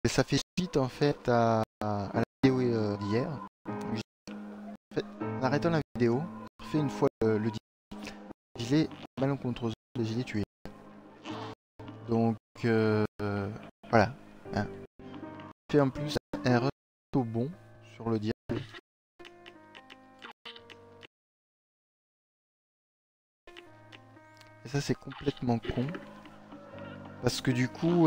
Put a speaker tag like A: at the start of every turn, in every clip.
A: ça fait suite en fait à la vidéo d'hier. En fait, en arrêtant la vidéo, j'ai fait une fois le gilet malencontreusement, le gilet tué. Donc voilà. Hein. J'ai fait en plus un retour bon sur le diable. Et ça c'est complètement con. Parce que du coup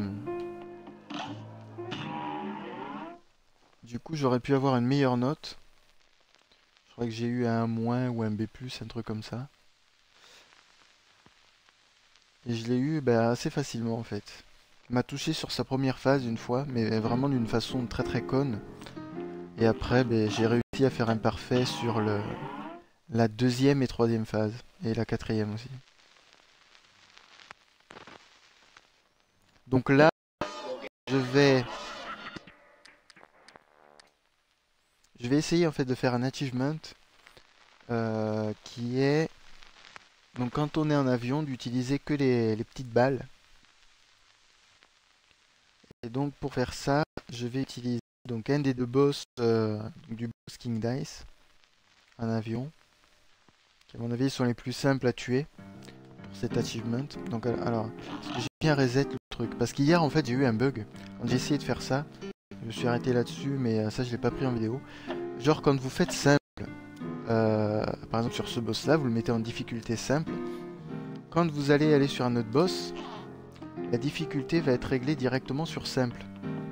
A: j'aurais pu avoir une meilleure note. Je crois que j'ai eu un moins ou un B+, un truc comme ça. Et je l'ai eu assez facilement en fait. Il m'a touché sur sa première phase une fois, mais vraiment d'une façon très très conne. Et après j'ai réussi à faire un parfait sur la deuxième et troisième phase. Et la quatrième aussi. Donc là, je vais essayer en fait de faire un achievement qui est donc quand on est en avion d'utiliser que les petites balles. Et donc pour faire ça, je vais utiliser donc un des deux boss du boss King Dice en avion, qui à mon avis sont les plus simples à tuer pour cet achievement. Donc alors, j'ai bien reset le truc parce qu'hier en fait j'ai eu un bug quand j'ai essayé de faire ça. Je me suis arrêté là-dessus, mais ça je l'ai pas pris en vidéo. Genre quand vous faites simple, par exemple sur ce boss là, vous le mettez en difficulté simple. Quand vous allez aller sur un autre boss, la difficulté va être réglée directement sur simple.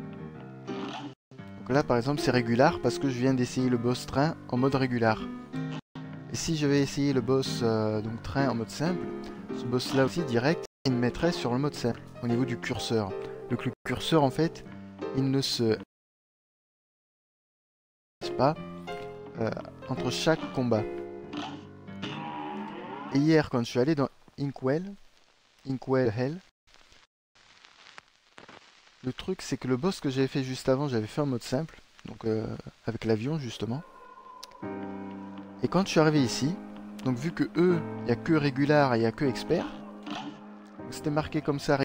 A: Donc là par exemple c'est régular parce que je viens d'essayer le boss train en mode régular. Et si je vais essayer le boss donc train en mode simple, ce boss là aussi direct, il me mettrait sur le mode simple au niveau du curseur. Donc le curseur en fait, il ne se pas entre chaque combat. Et hier quand je suis allé dans Inkwell Hell, le truc c'est que le boss que j'avais fait juste avant, j'avais fait en mode simple, donc avec l'avion justement. Et quand je suis arrivé ici, donc vu que eux, il n'y a que régular et il n'y a que expert, c'était marqué comme ça.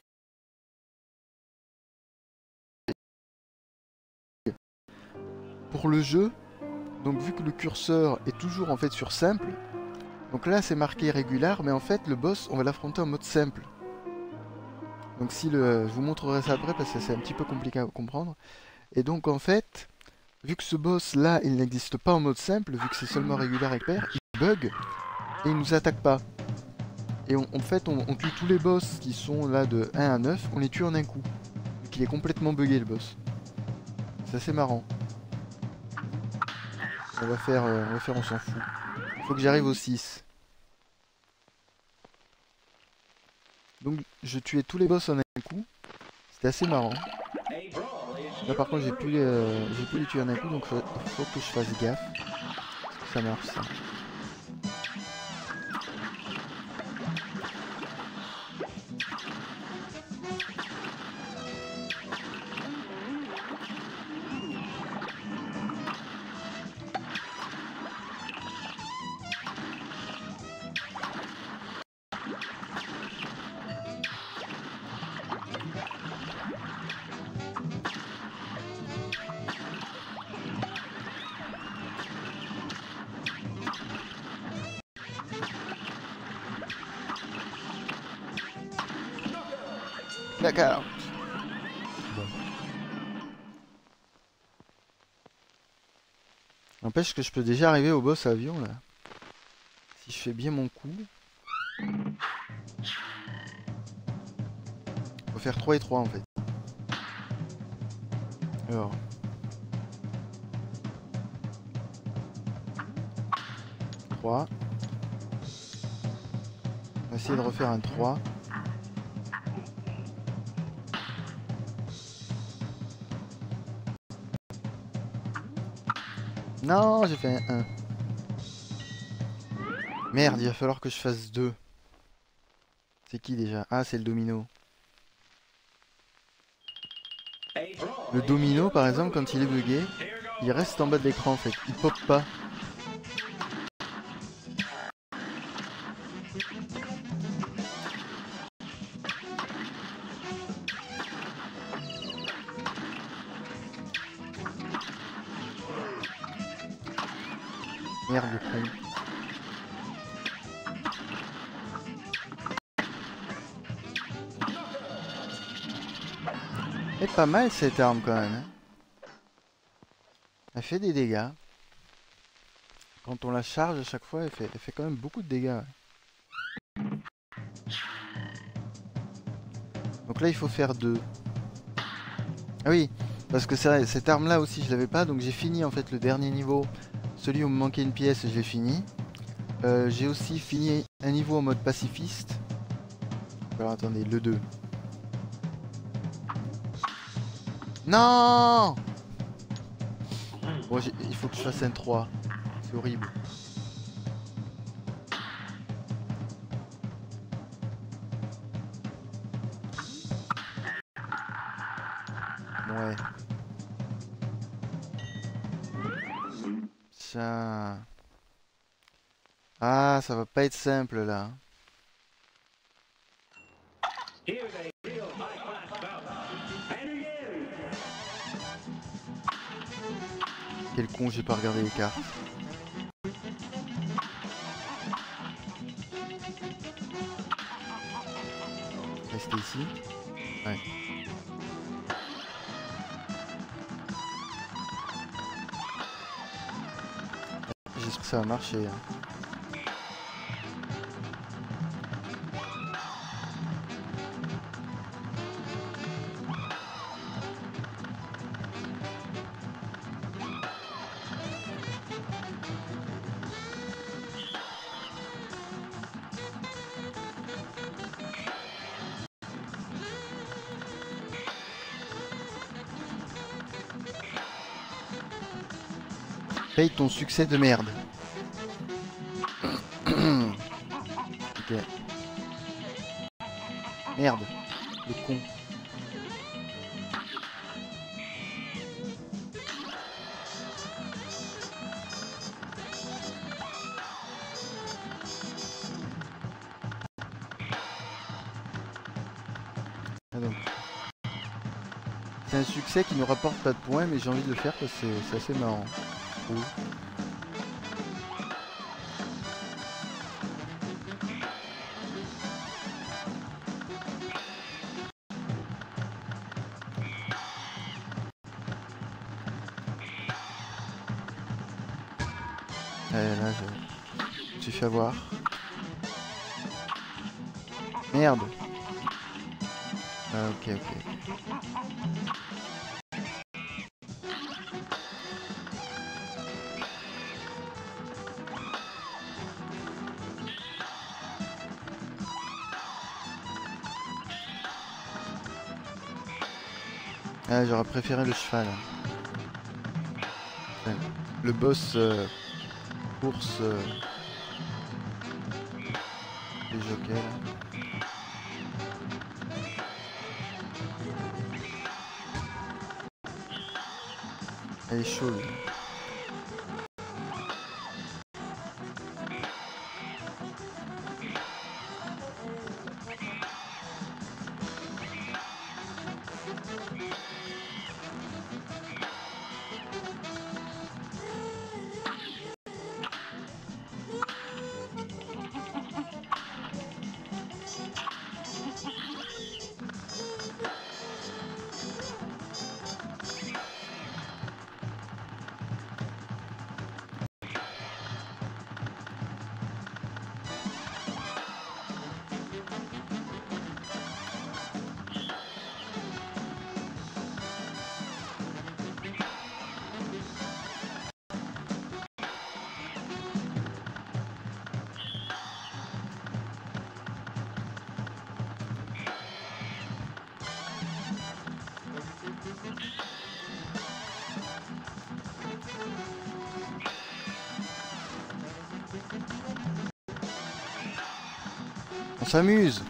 A: Pour le jeu, donc vu que le curseur est toujours en fait sur simple, donc là c'est marqué régular, mais en fait le boss on va l'affronter en mode simple. Donc si je vous montrerai ça après parce que c'est un petit peu compliqué à comprendre. Et donc en fait, vu que ce boss là il n'existe pas en mode simple, vu que c'est seulement régular expert, il bug et il nous attaque pas. Et en fait on tue tous les boss qui sont là de 1 à 9, on les tue en un coup. Vu qu'il est complètement bugué le boss. C'est assez marrant. On va faire on s'en fout. Faut que j'arrive au 6. Donc je tuais tous les boss en un coup. C'était assez marrant. Là par contre j'ai pu les tuer en un coup, donc faut que je fasse gaffe. Ça marche ça. D'accord. Bon. N'empêche que je peux déjà arriver au boss avion là. Si je fais bien mon coup. Faut faire 3 et 3 en fait. Alors. 3. On va essayer de refaire un 3. Non, j'ai fait un 1. Merde, il va falloir que je fasse 2. C'est qui déjà? Ah, c'est le domino. Le domino, par exemple, quand il est bugué, il reste en bas de l'écran en fait. Il pop pas. Merde, le con. Elle est pas mal cette arme quand même. Hein. Elle fait des dégâts. Quand on la charge à chaque fois, elle fait quand même beaucoup de dégâts. Ouais. Donc là, il faut faire 2. Ah oui, parce que cette arme là aussi, je l'avais pas. Donc j'ai fini en fait le dernier niveau. Celui où me manquait une pièce, je l'ai fini. J'ai aussi fini un niveau en mode pacifiste. Alors attendez, le 2. Non! Bon, il faut que je fasse un 3. C'est horrible. Ouais. Tiens. Ah, ça va pas être simple là. Quel con, j'ai pas regardé les cartes. Restez ici. Ouais. J'espère que ça va marcher. Hein. Paye ton succès de merde. Ok. Merde. Le con. Ah donc. C'est un succès qui ne rapporte pas de points, mais j'ai envie de le faire parce que c'est assez marrant. Oh. Là, je me suis fait avoir. Merde. Ah, ok. Ah, j'aurais préféré le cheval. Le boss course les jockeys là. Elle est chaude. On s'amuse.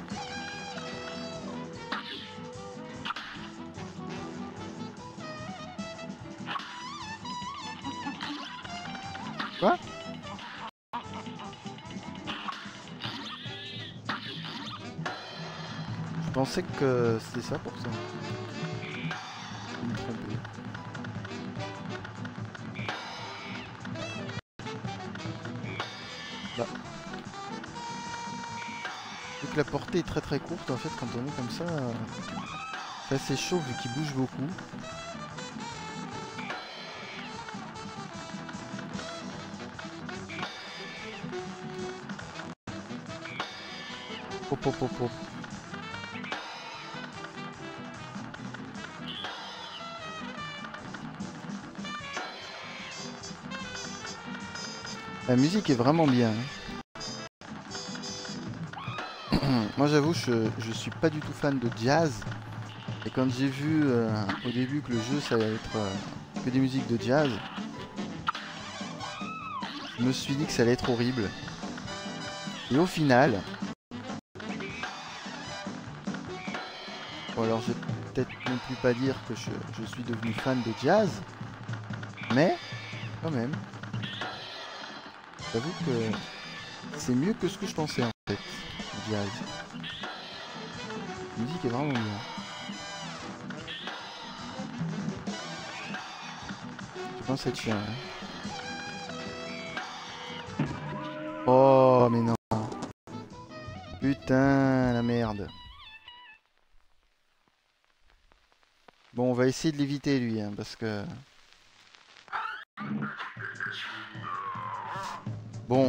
A: Quoi? Je pensais que c'était ça pour ça. Je me trompais. que la portée est très très courte en fait quand on est comme ça. C'est assez chaud vu qu'il bouge beaucoup. Hop hop hop hop. La musique est vraiment bien. Moi j'avoue je suis pas du tout fan de jazz. Et quand j'ai vu au début que le jeu ça allait être que des musiques de jazz, je me suis dit que ça allait être horrible. Et au final... Bon alors je vais peut-être non plus pas dire que je suis devenu fan de jazz. Mais quand même. J'avoue que c'est mieux que ce que je pensais en fait. Le jazz. La musique est vraiment bien. Je pense être chien. Hein. Oh mais non. Putain la merde. Bon on va essayer de l'éviter lui hein, parce que... Bon.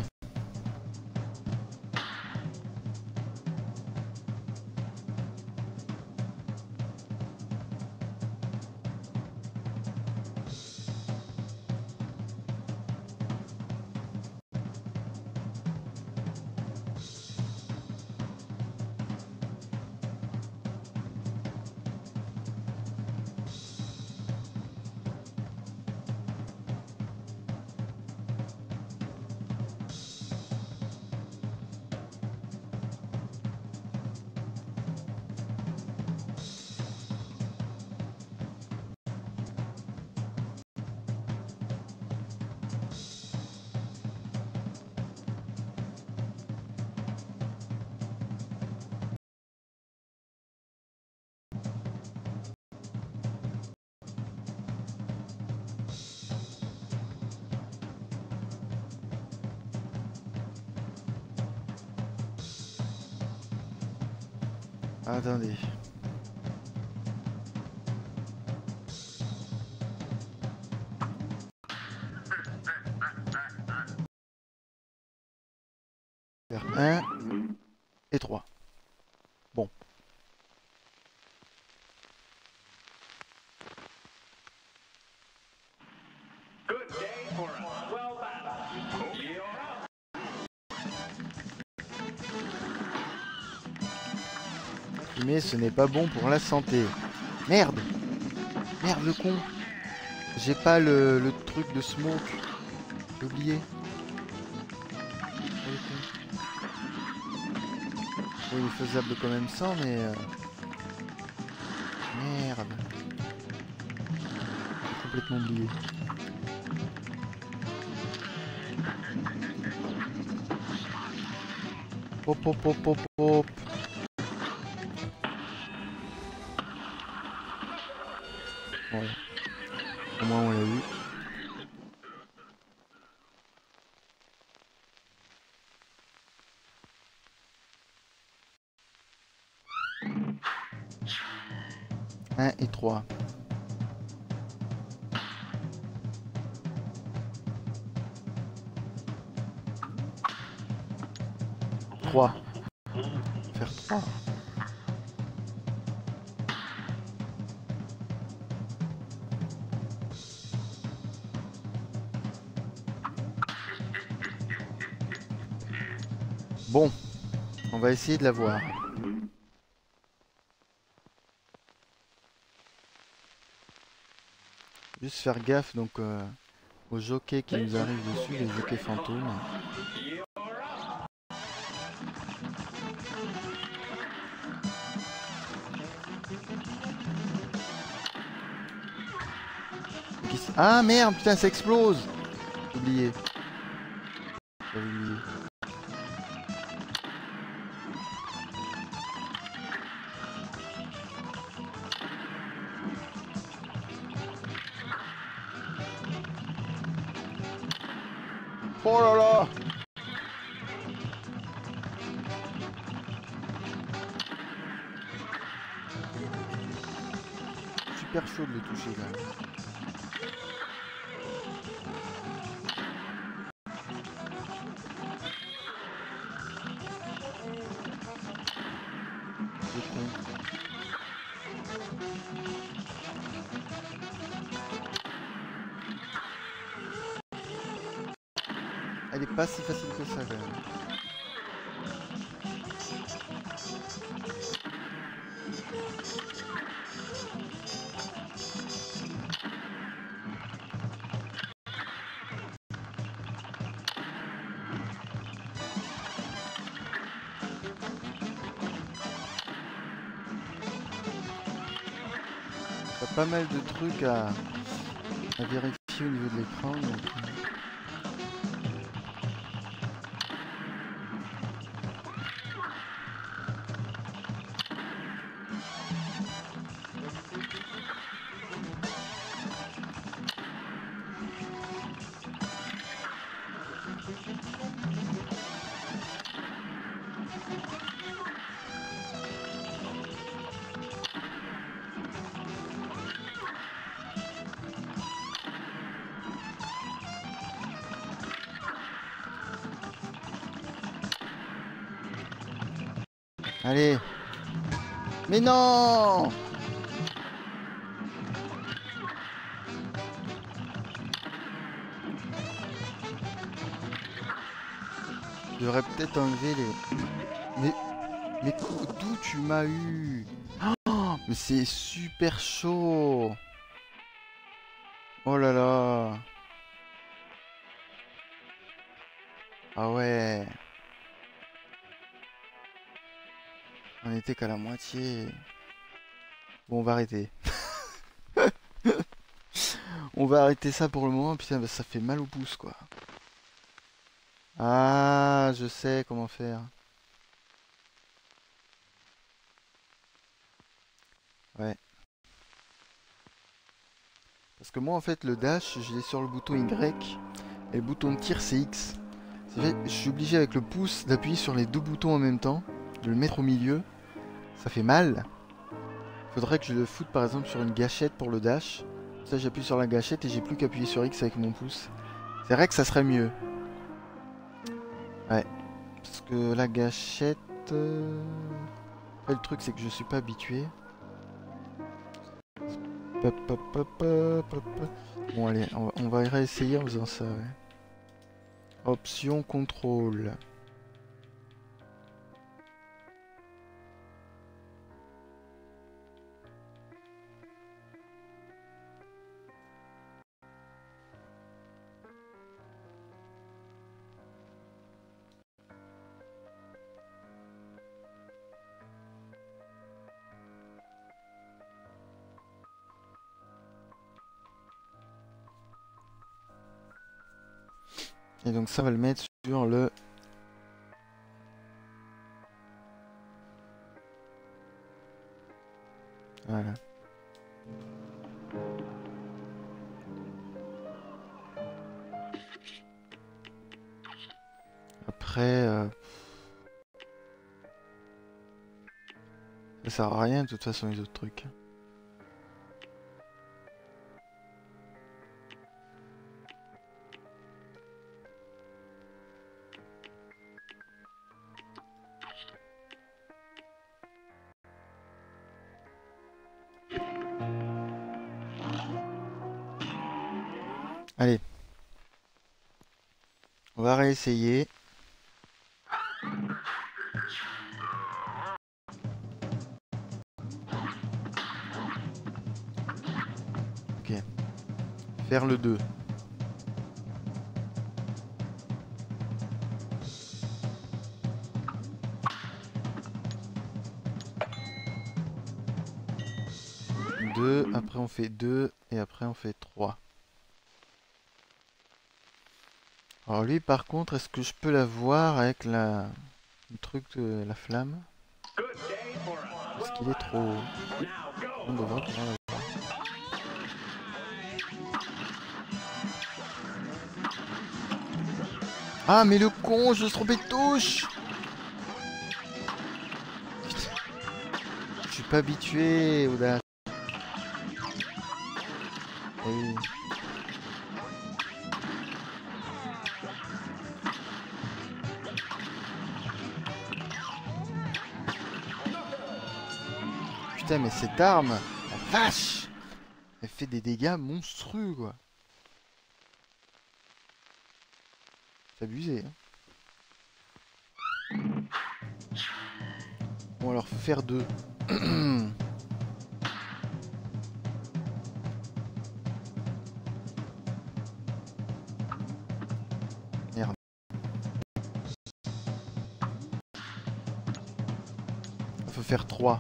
A: Attendez. Faire 1 et 3. Bon. Mais ce n'est pas bon pour la santé. Merde. Merde le con. J'ai pas le truc de smoke. J'ai oublié. Oui, il est faisable quand même sans, mais... Merde. J'ai complètement oublié. Hop hop hop hop hop. Voilà. Au moins on l'a eu. Un et 3. Faire 3. Bon, on va essayer de la voir. Juste faire gaffe donc aux jockeys qui nous arrivent dessus, les jockeys fantômes. Ah merde, putain, ça explose. J'ai oublié. J'avais oublié. Oh là là. super chaud de le toucher là. Elle est pas si facile que ça quand même. T'as pas mal de trucs à vérifier au niveau de l'écran. Donc... Allez. Mais non! Je devrais peut-être enlever les... Mais d'où tu m'as eu? Oh, mais c'est super chaud! Oh là là! Ah ouais! On était qu'à la moitié. Bon, on va arrêter. On va arrêter ça pour le moment. Putain, bah, ça fait mal au pouce, quoi. Ah, je sais comment faire. Ouais. Parce que moi, en fait, le dash, je l'ai sur le bouton Y. Et le bouton de tir, c'est X. Je suis obligé avec le pouce d'appuyer sur les deux boutons en même temps. De le mettre au milieu. Ça fait mal. Faudrait que je le foute par exemple sur une gâchette pour le dash. Ça, j'appuie sur la gâchette et j'ai plus qu'appuyer sur X avec mon pouce. C'est vrai que ça serait mieux. Ouais. Parce que la gâchette... Après, le truc, c'est que je suis pas habitué. Bon, allez, on va réessayer en faisant ça, ouais. Option contrôle. Et donc ça va le mettre sur le... Voilà. Après... Ça sert à rien de toute façon les autres trucs. Allez. On va réessayer. Ok. Faire le 2. Après on fait 2 et après on fait 3. Alors lui par contre, est-ce que je peux la voir avec le truc de la flamme? Est-ce qu'il est trop haut? On devrait pouvoir la voir. Ah mais le con, je me suis trompé de touche! Putain. Je suis pas habitué au dash. Eh oui. Putain, mais cette arme, la vache, elle fait des dégâts monstrueux, quoi. C'est abusé, hein. Bon, alors, faut faire deux. Merde. Faut faire 3.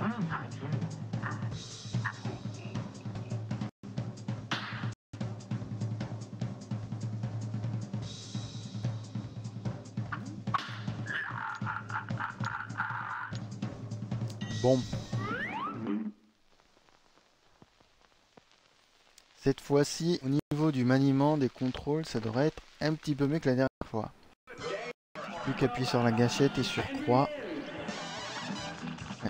A: Bon. Cette fois-ci, au niveau du maniement des contrôles, ça devrait être un petit peu mieux que la dernière fois. Plus qu'appuyer sur la gâchette et sur croix. Ouais.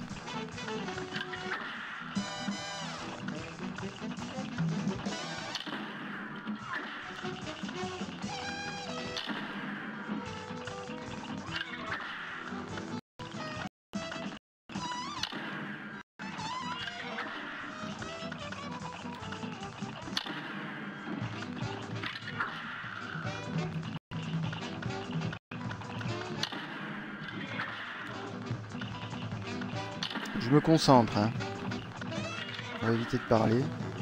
A: Je me concentre, hein. On va éviter de parler.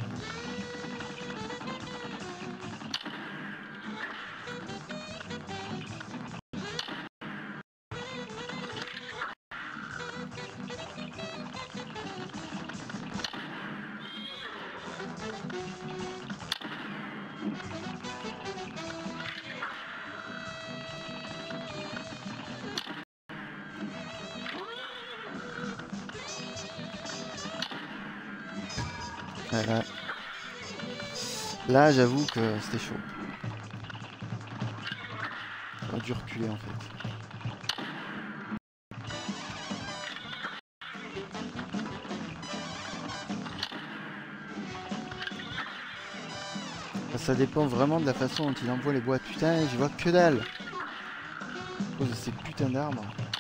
A: Voilà. Là, j'avoue que c'était chaud. J'aurais dû reculer en fait. Ça dépend vraiment de la façon dont il envoie les boîtes. Putain, je vois que dalle. À cause de ces putains d'armes.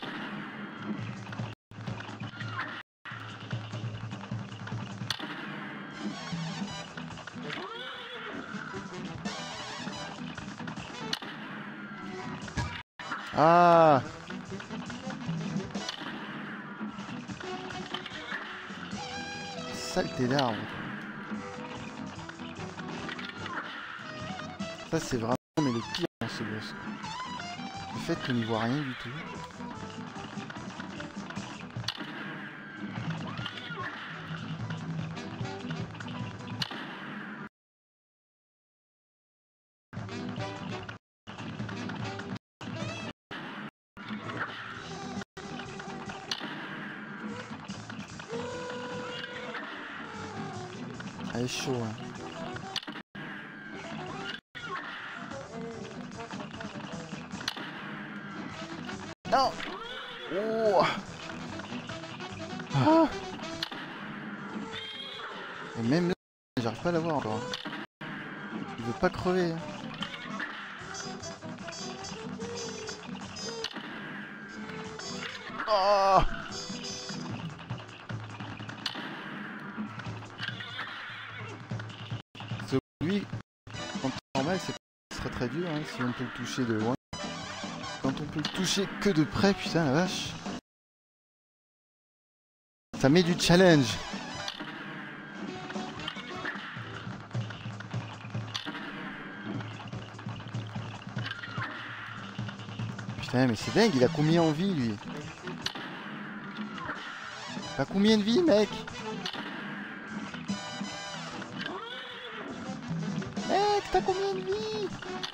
A: Ah! Saleté d'armes. Ça c'est vraiment mais le pire dans ce boss. Le fait qu'on n'y voit rien du tout. Ah, il est chaud, hein. Non! Oh! Ah! Et même là, j'arrive pas à l'avoir encore. Il veut pas crever. Oh! Lui, en temps normal, c'est très dur hein, si on peut le toucher de loin. Quand on peut le toucher que de près, putain la vache. Ça met du challenge. Putain mais c'est dingue, il a combien en vie lui? T'as combien de vie mec? Mec, t'as combien de vie?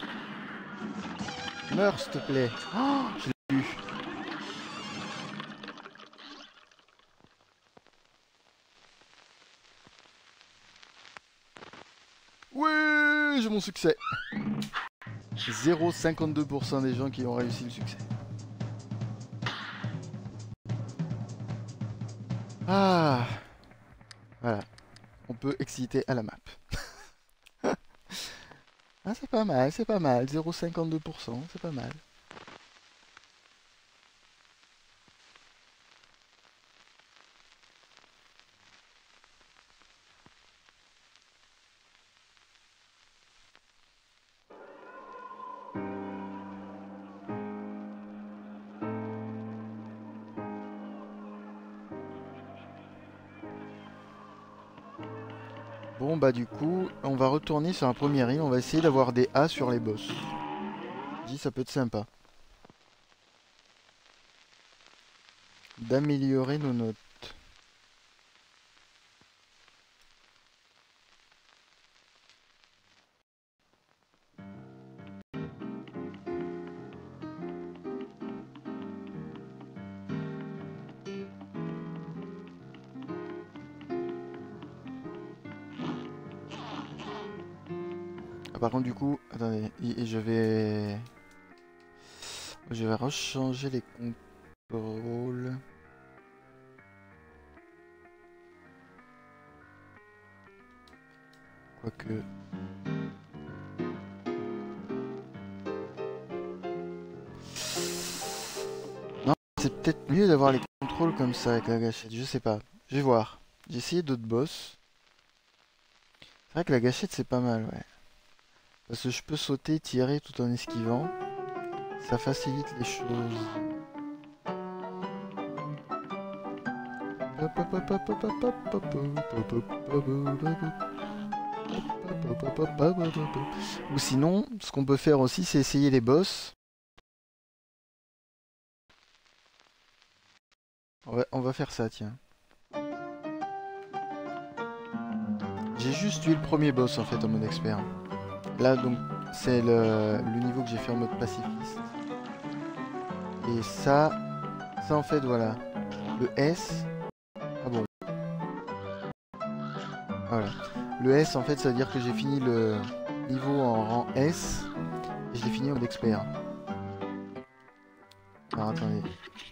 A: Meurs s'il te plaît. Oh, je l'ai eu. Oui, j'ai mon succès. 0,52% des gens qui ont réussi le succès. Ah, voilà. On peut exciter à la map. Ah, c'est pas mal, c'est pas mal. 0,52%, c'est pas mal. Bon, bah du coup, on va retourner sur un premier île. On va essayer d'avoir des A sur les boss. Je dis, ça peut être sympa. D'améliorer nos notes. Ah, par contre, du coup, attendez, je vais rechanger les contrôles. Quoique. Non, c'est peut-être mieux d'avoir les contrôles comme ça avec la gâchette. Je sais pas. Je vais voir. J'ai essayé d'autres boss. C'est vrai que la gâchette c'est pas mal, ouais. Parce que je peux sauter, tirer tout en esquivant. Ça facilite les choses. Ou sinon, ce qu'on peut faire aussi, c'est essayer les boss. On va faire ça, tiens. J'ai juste eu le premier boss en fait en mode expert. Là donc c'est le niveau que j'ai fait en mode pacifiste. Et ça en fait voilà. Le S. Ah bon. Voilà. Le S en fait ça veut dire que j'ai fini le niveau en rang S. Et je l'ai fini en mode expert. Alors attendez.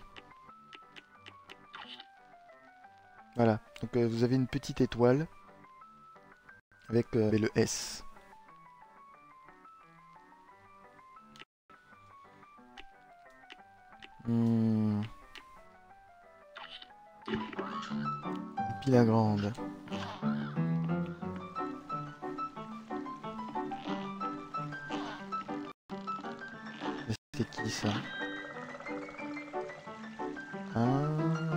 A: Voilà. Donc vous avez une petite étoile. Avec le S. Puis la grande. C'est qui ça? Ah.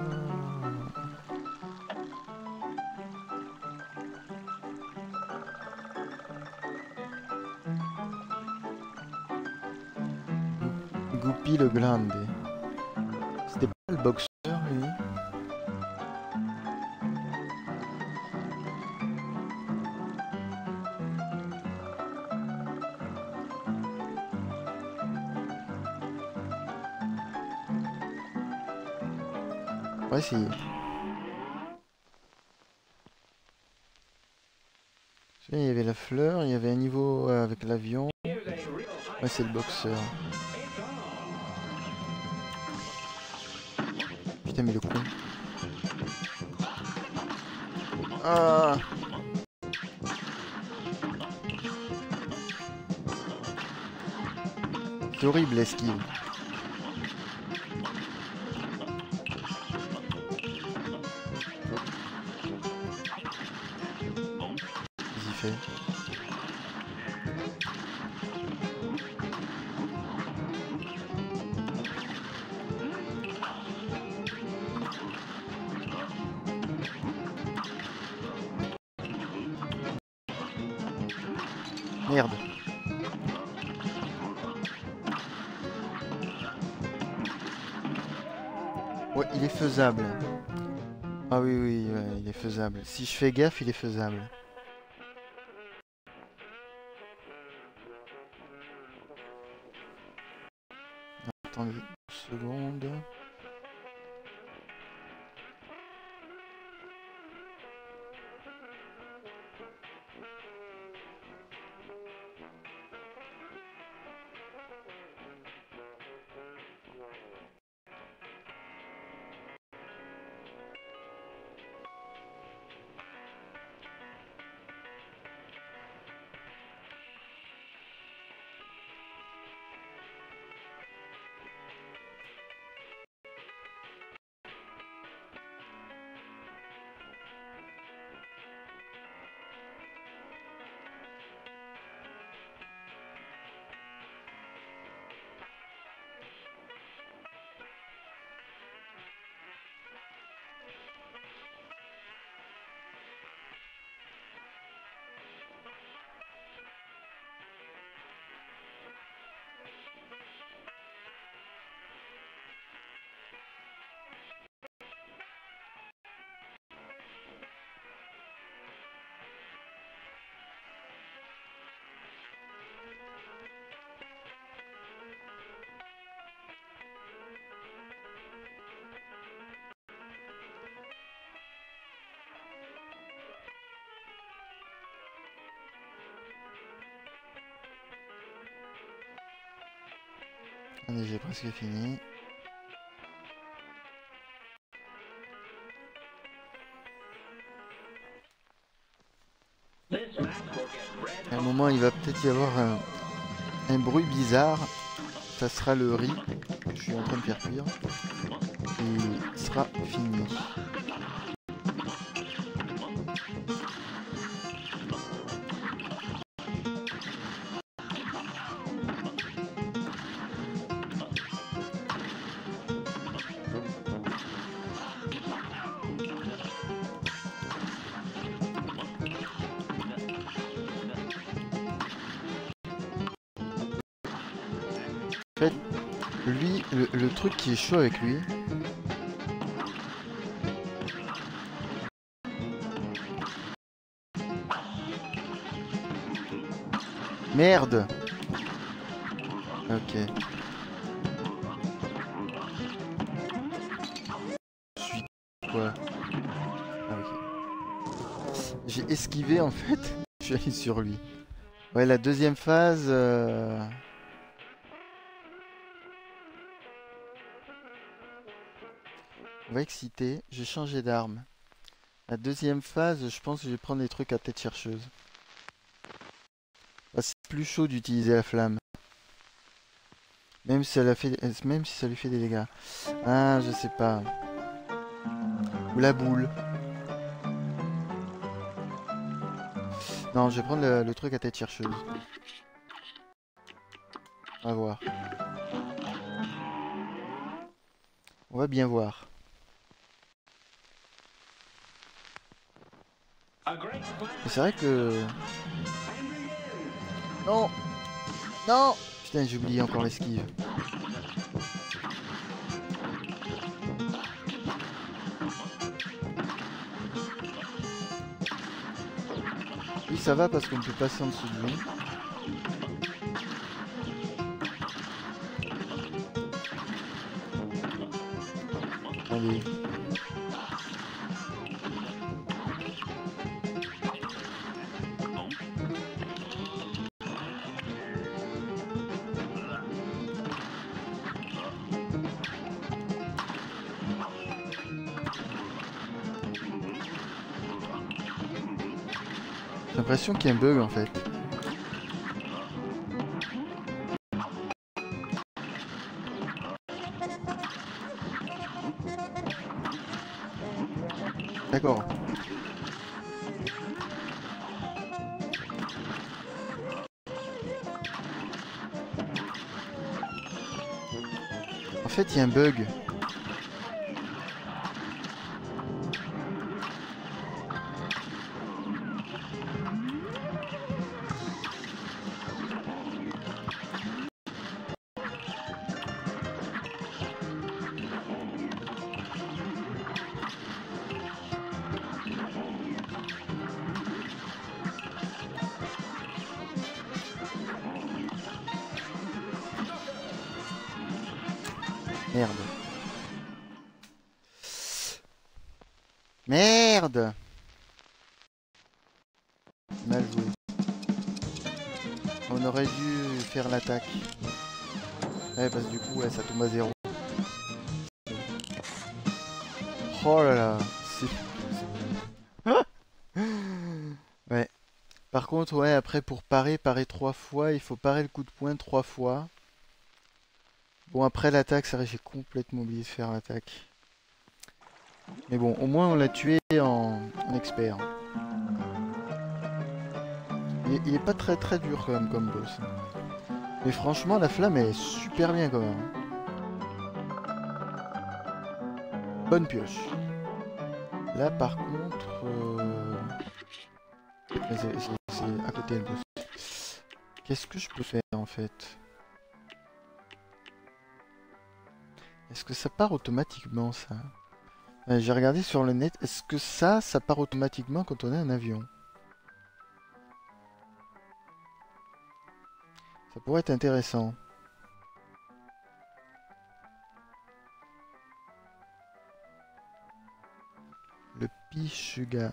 A: Goupil le Glande. C'était pas le boxeur lui? On va essayer. Il y avait la fleur, il y avait un niveau avec l'avion. Ouais, c'est le boxeur. Putain, mais le con. Ah! C'est horrible l'esquive. Qu'est-ce qu'il fait? Merde. Ouais, il est faisable. Ah oui, oui, ouais, il est faisable. Si je fais gaffe, il est faisable. Attendez une seconde. Allez, j'ai presque fini. À un moment, il va peut-être y avoir un bruit bizarre. Ça sera le riz que je suis en train de faire cuire. Et il sera fini. En fait, lui, le truc qui est chaud avec lui, merde. Ok. Je suis quoi? Ah, ok. J'ai esquivé en fait. Je suis allé sur lui. Ouais, la deuxième phase. On va exciter. J'ai changé d'arme. La deuxième phase, je pense que je vais prendre des trucs à tête chercheuse. Bah, c'est plus chaud d'utiliser la flamme. Même si même si ça lui fait des dégâts. Ah, je sais pas. Ou la boule. Non, je vais prendre le truc à tête chercheuse. On va voir. On va bien voir. C'est vrai que... Non! Non! Putain, j'ai oublié encore l'esquive. Oui, ça va parce qu'on peut passer en dessous de lui. Allez. J'ai l'impression qu'il y a un bug en fait. D'accord. En fait, il y a un bug. Merde. Merde! Mal joué. On aurait dû faire l'attaque. Ouais, parce que du coup, ouais, ça tombe à 0. Oh là là, c'est... Ouais. Par contre, ouais, après pour parer 3 fois, il faut parer le coup de poing 3 fois. Bon, après l'attaque, c'est vrai, j'ai complètement oublié de faire l'attaque. Mais bon, au moins on l'a tué en expert. Il est pas très très dur quand même comme boss. Mais franchement, la flamme est super bien quand même. Bonne pioche. Là par contre... c'est à côté le boss. Qu'est-ce que je peux faire en fait? Est-ce que ça part automatiquement ça? J'ai regardé sur le net. Est-ce que ça part automatiquement quand on est en avion? Ça pourrait être intéressant. Le Pichuga.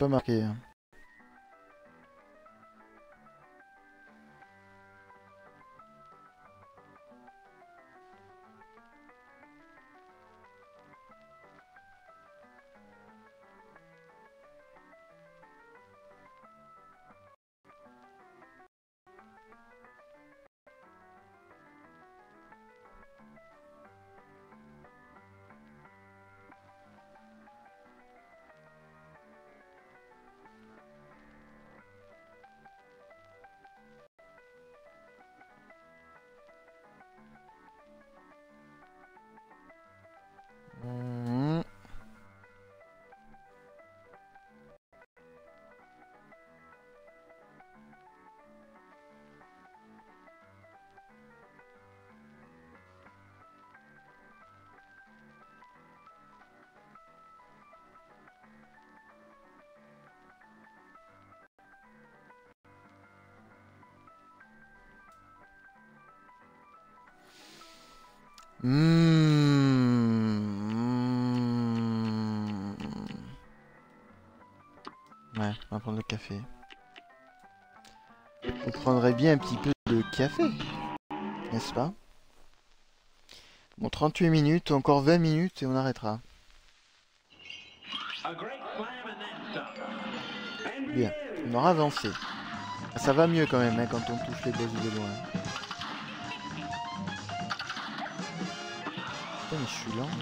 A: pas marqué. Hein. Mmh. Mmh. Ouais, on va prendre le café. On prendrait bien un petit peu de café, n'est-ce pas? Bon, 38 minutes, encore 20 minutes et on arrêtera. Bien, on aura avancé. Ça va mieux quand même hein, quand on touche les boss de loin. Putain, mais je suis lent.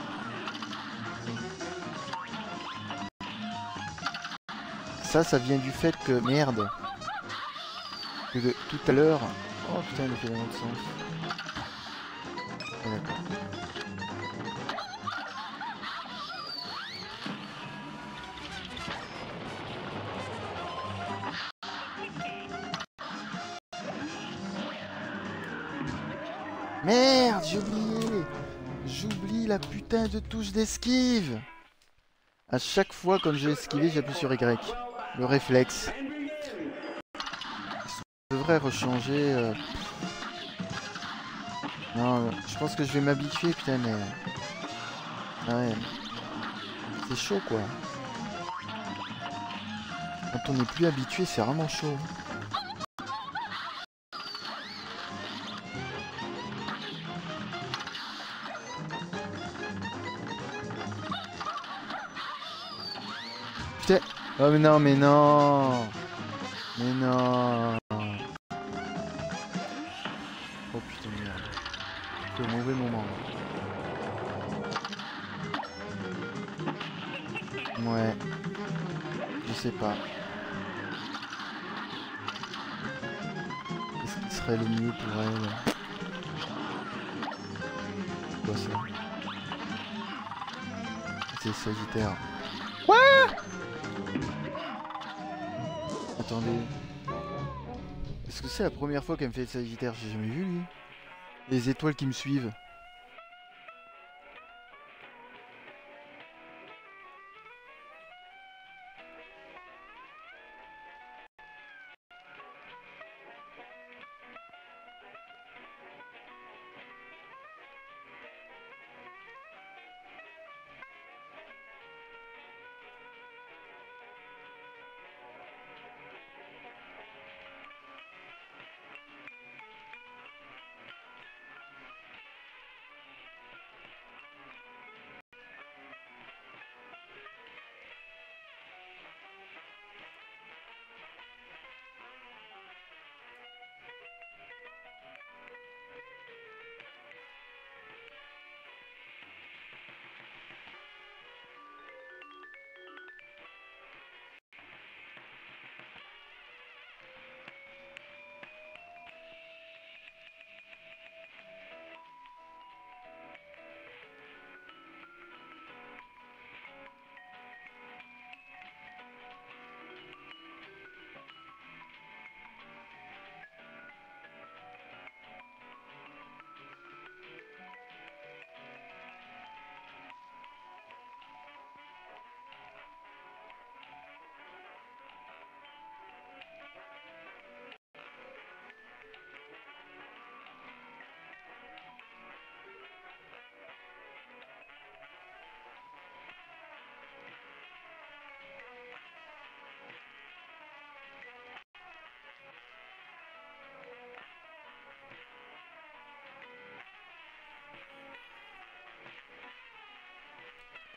A: Ça vient du fait que... Merde. Que tout à l'heure... Oh putain, il a fait dans l'autre sens. Ah, d'accord. Merde, j'ai oublié. J'oublie la putain de touche d'esquive. À chaque fois quand je vais esquiver, j'appuie sur Y. Le réflexe. Je devrais rechanger... Non, je pense que je vais m'habituer, putain, mais... Ouais. C'est chaud, quoi. Quand on n'est plus habitué, c'est vraiment chaud. Putain. Oh, mais non, mais non. Mais non. Oh, putain, merde. C'est au mauvais moment. Ouais. Je sais pas. Qu'est-ce qui serait le mieux pour elle? Quoi ça? C'est Sagittaire. Quoi? Attendez. Est-ce que c'est la première fois qu'elle me fait le Sagittaire? J'ai jamais vu lui. Les étoiles qui me suivent.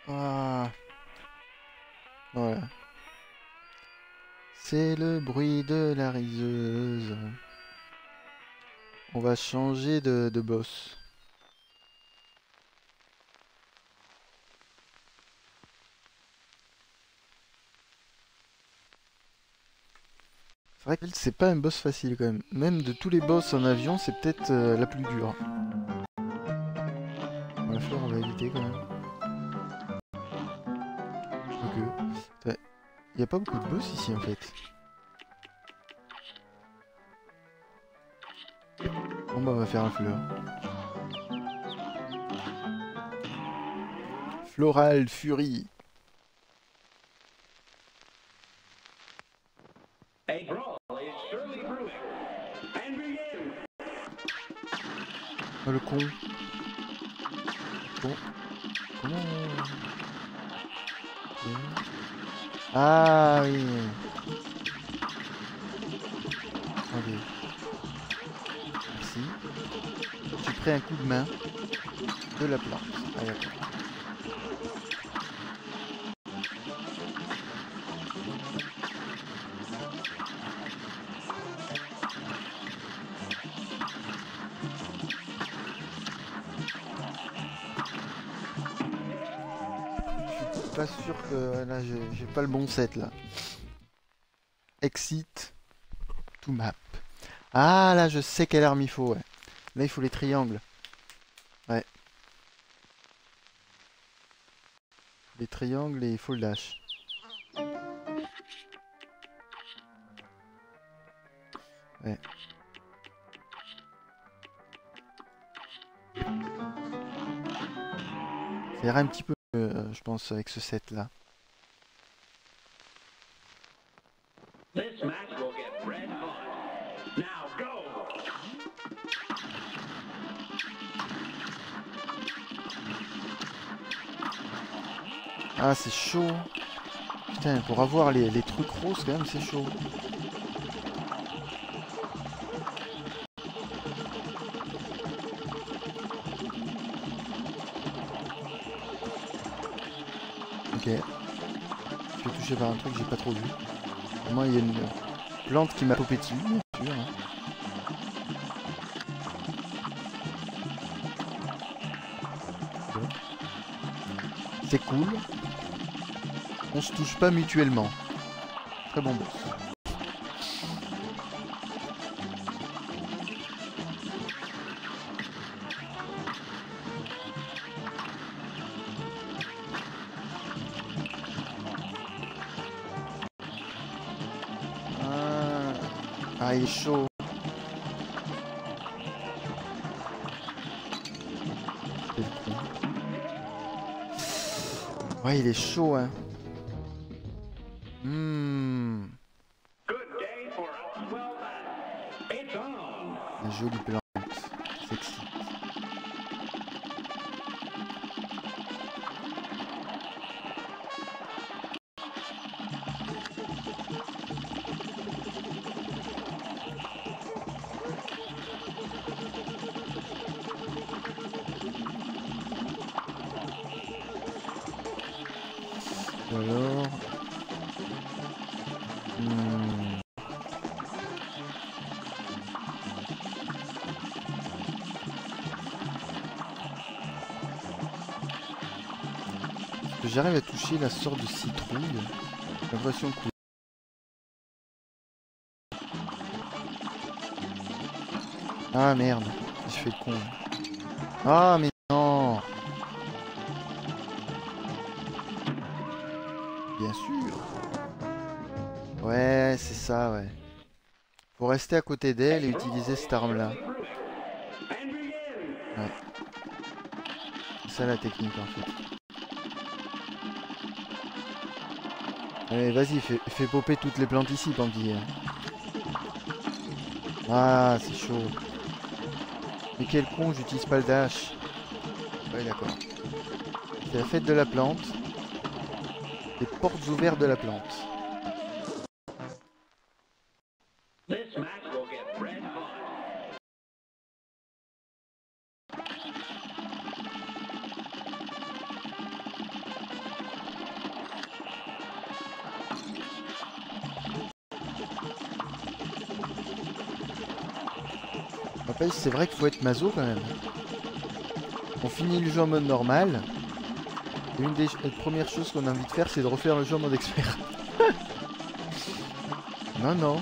A: Ah, voilà. C'est le bruit de la riseuse. On va changer de boss. C'est vrai que c'est pas un boss facile quand même. Même de tous les boss en avion, c'est peut-être la plus dure. Bon, la fleur, on va éviter quand même. Ok. Il n'y a pas beaucoup de boss ici en fait. Bon bah on va faire un fleur. Floral Fury. Oh le con. Bon. Comment... Ok. Ah oui. Attendez. Merci. J'ai pris un coup de main de la plante. Ah d'accord. Je suis pas sûr que là j'ai pas le bon set là. Exit to map. Ah là je sais quelle arme il faut, ouais. Là il faut les triangles. Ouais. Les triangles et il faut le dash. Ouais. Ça ira un petit peu, je pense, avec ce set là. Ah c'est chaud. Putain, pour avoir les trucs roses quand même c'est chaud. Ok. Je suis touché par un truc que j'ai pas trop vu. Moi il y a une plante qui m'a popé dessus, bien sûr. Hein. Bon. C'est cool. On se touche pas mutuellement. Très bon boss. Ah, il est chaud. Quel con. Ouais, il est chaud, hein. Un joli plante. Sexy. Alors... que j'arrive à toucher la sorte de citrouille. J'ai l'impression que... Ah merde, je fais le con. Ah mais non. Bien sûr. Ouais, c'est ça, ouais. Faut rester à côté d'elle et utiliser cette arme-là. Ouais. C'est ça la technique en fait. Allez, vas-y, fais popper toutes les plantes ici, Pandy. Ah, c'est chaud. Mais quel con, j'utilise pas le dash. Ouais, d'accord. C'est la fête de la plante. Les portes ouvertes de la plante. N'empêche, c'est vrai qu'il faut être maso quand même. On finit le jeu en mode normal. Et une des premières choses qu'on a envie de faire, c'est de refaire le jeu en mode expert. Non, non.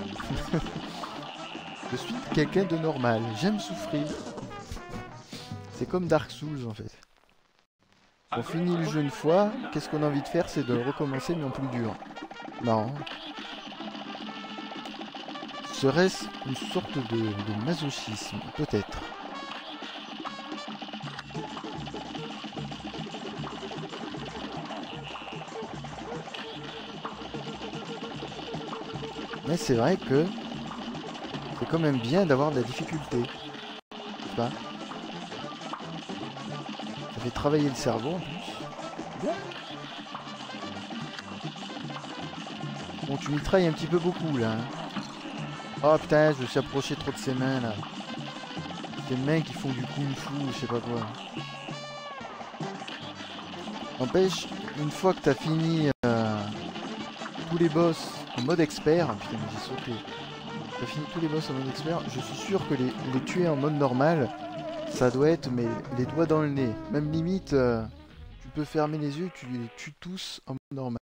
A: Je suis quelqu'un de normal. J'aime souffrir. C'est comme Dark Souls en fait. On finit le jeu une fois, qu'est-ce qu'on a envie de faire? C'est de le recommencer mais en plus dur. Marrant. Serait-ce une sorte de masochisme? Peut-être. Mais c'est vrai que c'est quand même bien d'avoir de la difficulté. Je sais pas. Ça fait travailler le cerveau en plus. Bien. Bon, tu mitrailles un petit peu beaucoup là. Hein. Oh putain, je me suis approché trop de ses mains là. Ces mains qui font du kung fu, je sais pas quoi. N'empêche, une fois que t'as fini tous les boss en mode expert, putain mais j'ai sauté. T'as fini tous les boss en mode expert, je suis sûr que les tuer en mode normal, ça doit être mais les doigts dans le nez. Même limite, tu peux fermer les yeux, tu les tues tous en mode normal.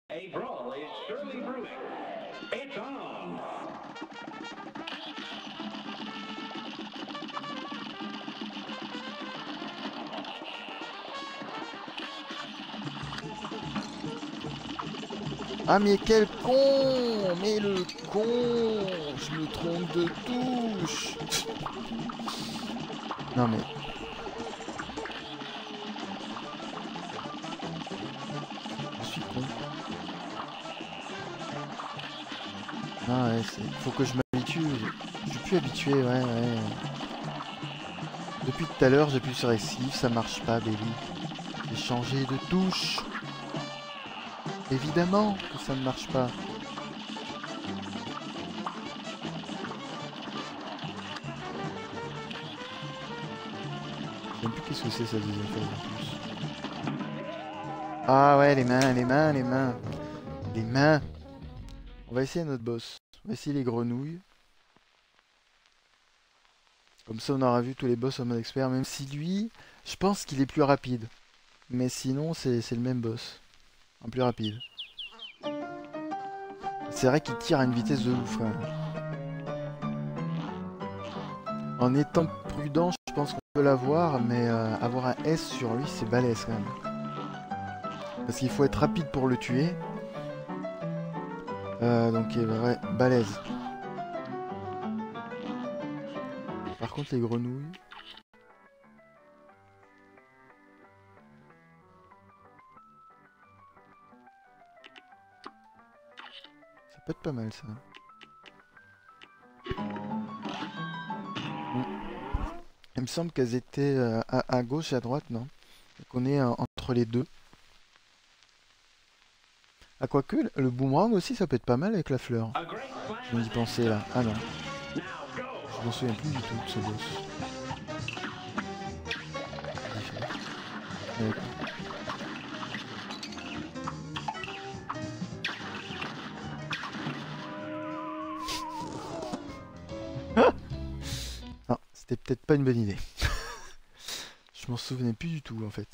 A: Ah mais quel con! Mais le con! Je me trompe de touche! Non mais... Je suis con. Ah ouais, faut que je m'habitue. Je suis plus habitué, ouais. Depuis tout à l'heure, j'appuie sur Esquive, ça marche pas, baby. J'ai changé de touche. Évidemment que ça ne marche pas. Je sais même plus qu'est-ce que c'est ça deuxième phase en plus. Ah ouais, les mains. Les mains. On va essayer notre boss. On va essayer les grenouilles. Comme ça on aura vu tous les boss en mode expert. Même si lui, je pense qu'il est plus rapide. Mais sinon c'est le même boss. En plus rapide. C'est vrai qu'il tire à une vitesse de ouf. Hein. En étant prudent, je pense qu'on peut l'avoir, mais avoir un S sur lui, c'est balèze quand même. Parce qu'il faut être rapide pour le tuer. Donc ouais, balèze. Par contre, les grenouilles... Ça peut être pas mal, ça. Il me semble qu'elles étaient à gauche et à droite, non? Qu'on est entre les deux. Ah, quoique, le boomerang aussi, ça peut être pas mal avec la fleur. Je viens d'y penser, là. Ah non. Je m'en souviens plus du tout de ce boss. Non, c'était peut-être pas une bonne idée. Je m'en souvenais plus du tout, en fait.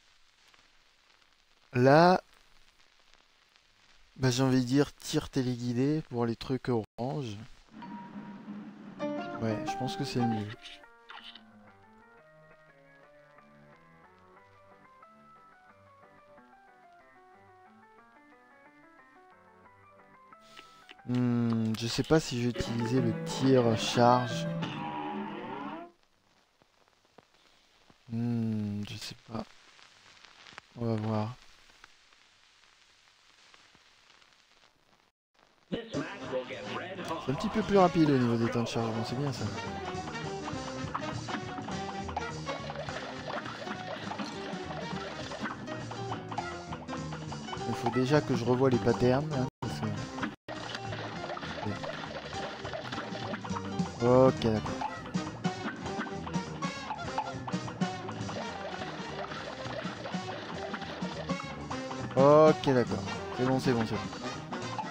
A: Là... Bah j'ai envie de dire tir téléguidé pour les trucs orange. Ouais, je pense que c'est le mieux. Je sais pas si je vais utiliser le tir charge. Je sais pas. On va voir. C'est un petit peu plus rapide au niveau des temps de chargement, c'est bien ça. Il faut déjà que je revoie les patterns. Hein, parce que... Ok, d'accord. Ok, d'accord. C'est bon, c'est bon, c'est bon.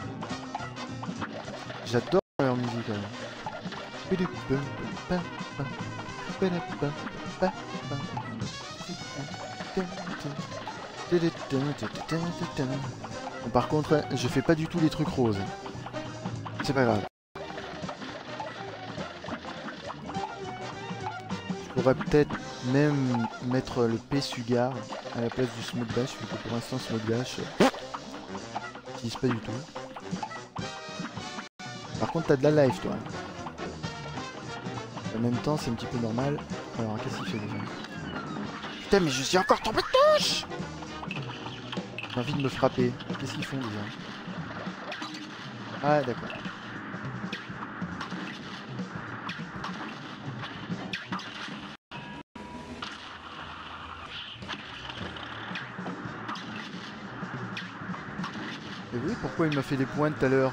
A: J'adore leur musique quand même. Bon, par contre, je fais pas du tout les trucs roses. C'est pas grave. Je pourrais peut-être même mettre le P-Sugar à la place du Smoke Dash, vu que pour l'instant Smoke Dash, j'utilise pas du tout. Par contre, t'as de la life, toi. En même temps, c'est un petit peu normal. Alors, qu'est-ce qu'il fait déjà? Putain, mais je suis encore tombé de touche! J'ai envie de me frapper. Qu'est-ce qu'ils font déjà? Ah, d'accord. Et oui, pourquoi il m'a fait des points tout à l'heure?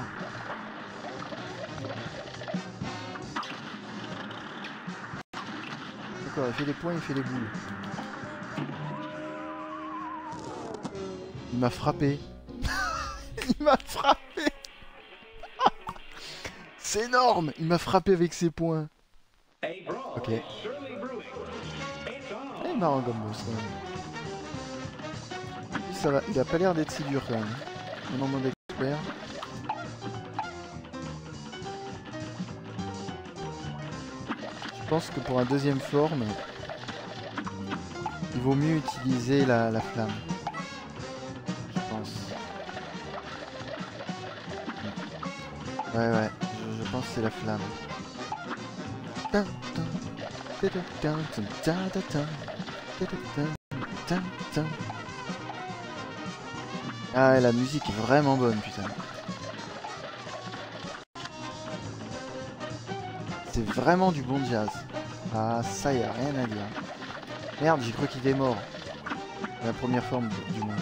A: D'accord, il fait des points, il fait des boules. Il m'a frappé. Il m'a frappé. C'est énorme. Il m'a frappé avec ses points. Ok. Il est marrant comme boss quand même. Lui, ça va. Il a pas l'air d'être si dur quand même. On en mode expert. Je pense que pour un deuxième forme, il vaut mieux utiliser la flamme. Je pense. Ouais, je pense que c'est la flamme. Ah, la musique est vraiment bonne, putain. C'est vraiment du bon jazz. Ah, ça, y a rien à dire. Merde, j'ai cru qu'il était mort. La première forme, du moins.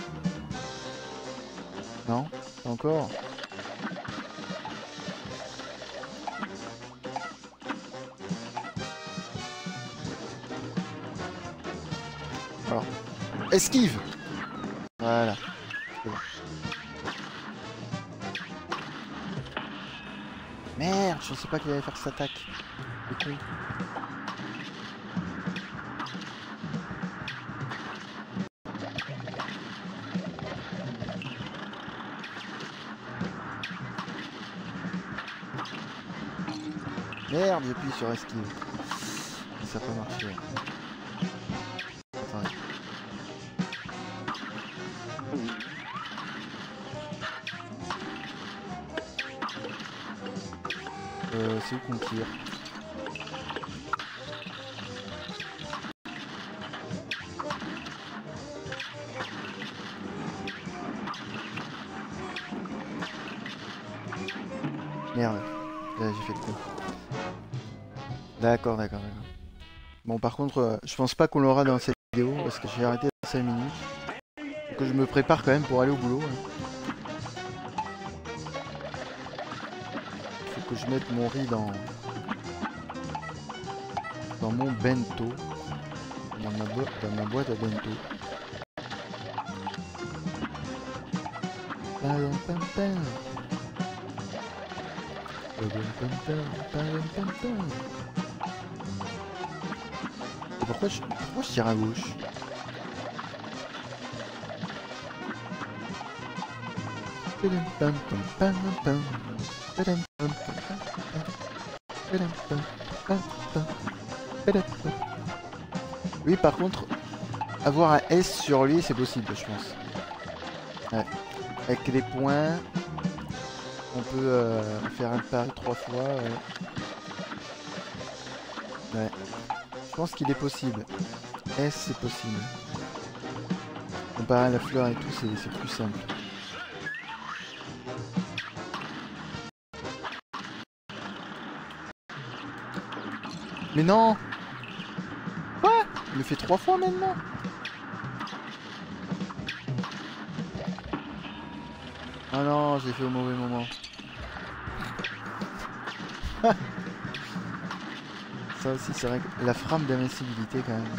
A: Non? Pas encore? Alors, esquive! Voilà. C'est bon. Merde, je sais pas qu'il allait faire cette attaque. Le con. Merde, j'ai appuyé sur esquive. Ça n'a pas marché. Attendez. C'est où qu'on tire? Merde, là j'ai fait le coup. D'accord. Bon, par contre, je pense pas qu'on l'aura dans cette vidéo parce que j'ai arrêté dans 5 minutes. Faut que je me prépare quand même pour aller au boulot. Faut que je mette mon riz dans mon bento. Dans ma boîte à bento. Pourquoi je tire à gauche? Oui, par contre, avoir un S sur lui, c'est possible, je pense. Ouais. Avec les points, on peut faire un pari 3 fois. Ouais. Je pense qu'il est possible. S, c'est possible. Comparé à la fleur et tout, c'est plus simple. Mais non! Quoi? Il le fait 3 fois maintenant? Oh non, je l'ai fait au mauvais moment. Ça aussi, c'est vrai que la frappe d'invincibilité quand même.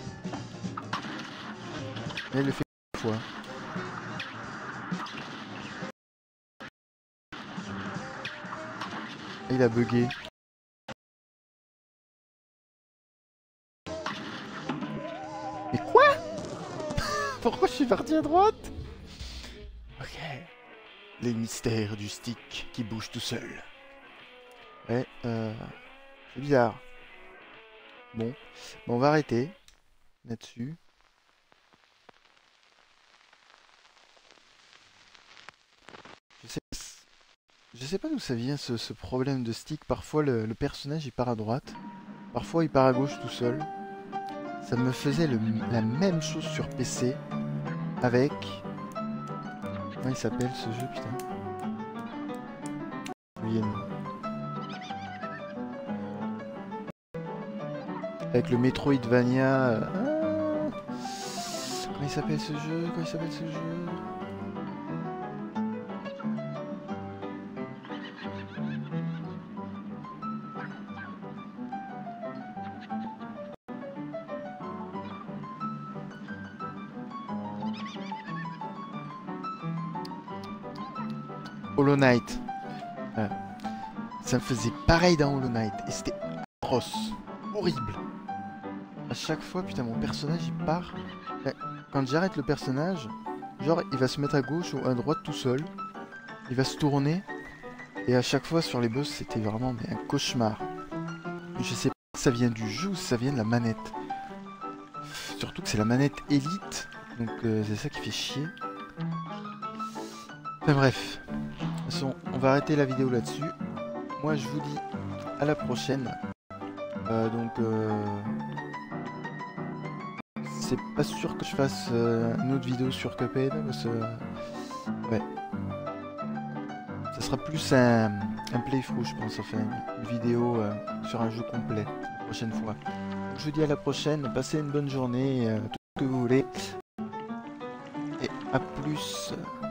A: Mais il le fait 3 fois. Et il a bugué. pourquoi je suis parti à droite? Ok. Les mystères du stick qui bouge tout seul. Ouais, c'est bizarre. Bon, on va arrêter là-dessus. Je sais pas d'où ça vient ce problème de stick. Parfois le personnage il part à droite, parfois il part à gauche tout seul. Ça me faisait la même chose sur PC avec... Comment il s'appelle ce jeu, putain? Oui, avec le Metroidvania... Comment il s'appelle ce jeu? Hollow Knight. Voilà. Ça me faisait pareil dans Hollow Knight. Et c'était atroce. Horrible. À chaque fois, putain, mon personnage il part. Quand j'arrête le personnage, genre il va se mettre à gauche ou à droite tout seul. Il va se tourner. Et à chaque fois sur les boss, c'était vraiment un cauchemar. Je sais pas si ça vient du jeu ou si ça vient de la manette. Surtout que c'est la manette Elite. Donc c'est ça qui fait chier. Enfin bref. De toute façon, on va arrêter la vidéo là-dessus. Moi, je vous dis à la prochaine. C'est pas sûr que je fasse une autre vidéo sur Cuphead. Parce que... ouais. Ça sera plus un playthrough, je pense. Enfin, une vidéo sur un jeu complet la prochaine fois. Donc, je vous dis à la prochaine. Passez une bonne journée. Tout ce que vous voulez. Et à plus.